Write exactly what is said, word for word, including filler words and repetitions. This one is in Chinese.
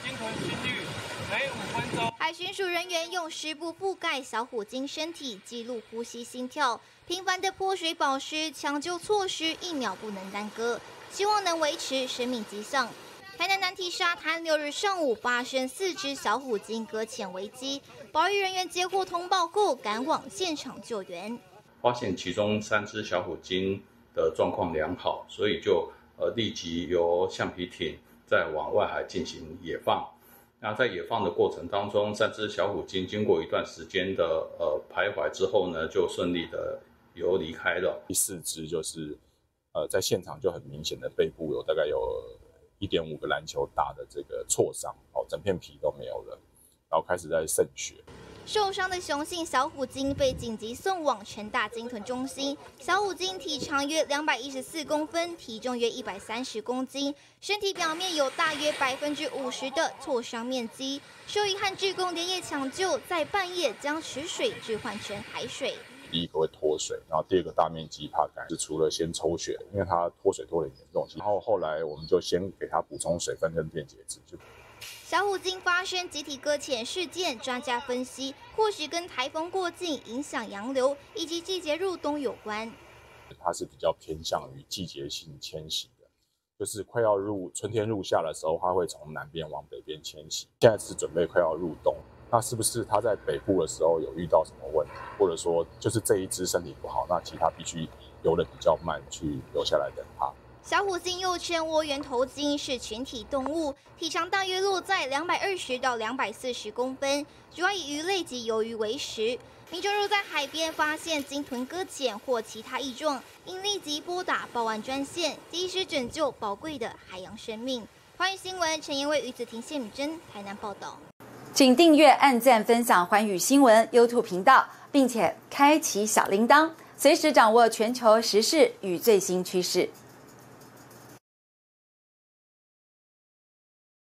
鲸豚心率每五分钟。 海巡署人员用湿布覆盖小虎鲸身体，记录呼吸、心跳。频繁的泼水保湿抢救措施一秒不能耽搁，希望能维持生命迹象。台南南堤沙滩六日上午发生四只小虎鲸搁浅危机，保育人员接获通报后赶往现场救援， 发现其中三只小虎鲸的状况良好，所以就呃立即由橡皮艇再往外海进行野放。那在野放的过程当中，三只小虎鲸经过一段时间的呃徘徊之后呢，就顺利的游离开了。 第四只就是呃在现场就很明显的背部有大概有一点五个篮球大的这个挫伤，哦，整片皮都没有了，然后开始在渗血。 受伤的雄性小虎鲸被紧急送往成大鲸豚中心。小虎鲸体长约两百一十四公分，体重约一百三十公斤，身体表面有大约百分之五十的挫伤面积。兽医和志工连夜抢救，在半夜将池水置换成海水。 第一个会脱水，然后第二个大面积怕感，是除了先抽血，因为它脱水脱得很严重，然后后来我们就先给它补充水分跟电解质。就小虎鲸发生集体搁浅事件，专家分析或许跟台风过境影响洋流以及季节入冬有关。 它是比较偏向于季节性迁徙的，就是快要入春天入夏的时候，它会从南边往北边迁徙。现在是准备快要入冬。那是不是它在北部的时候有遇到什么问题，或者说就是这一只身体不好，那其他必须游得比较慢，去留下来等它。 小虎鲸又称涡圆头鲸，是群体动物，体长大约落在两百二十到两百四十公分，主要以鱼类及鱿鱼为食。民众若在海边发现鲸豚搁浅或其他异状，应立即拨打报案专线，及时拯救宝贵的海洋生命。欢迎新闻，陈彦威、于子婷、谢敏珍，台南报道。 请订阅、按赞、分享寰宇新闻 YouTube 频道，并且开启小铃铛，随时掌握全球时事与最新趋势。